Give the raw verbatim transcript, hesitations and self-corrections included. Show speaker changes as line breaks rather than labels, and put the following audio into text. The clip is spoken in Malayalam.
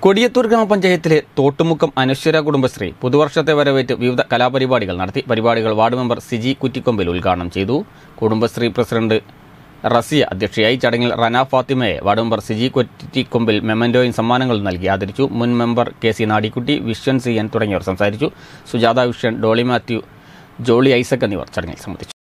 കൊടിയത്തൂർ ഗ്രാമപഞ്ചായത്തിലെ തോട്ടുമുക്കം അനശ്വര കുടുംബശ്രീ പുതുവർഷത്തെ വരവേറ്റ് വിവിധ കലാപരിപാടികൾ നടത്തി. പരിപാടികൾ വാർഡ് മെമ്പർ സിജി കുറ്റിക്കൊമ്പിൽ ഉദ്ഘാടനം ചെയ്തു. കുടുംബശ്രീ പ്രസിഡന്റ് റസിയ അധ്യക്ഷയായി. ചടങ്ങിൽ റന ഫാത്തിമയെ വാർഡ് മെമ്പർ സിജി കുറ്റിക്കൊമ്പിൽ മെമ്മന്റോയും സമ്മാനങ്ങളും നൽകി ആദരിച്ചു. മുൻ member K C Nadikkutty, Vishwan C N തുടങ്ങിയവർ സംസാരിച്ചു. സുജാത വിഷ്യൻ, ഡോളി മാത്യു, ജോളി ഐസക് എന്നിവർ ചടങ്ങിൽ സംബന്ധിച്ചു.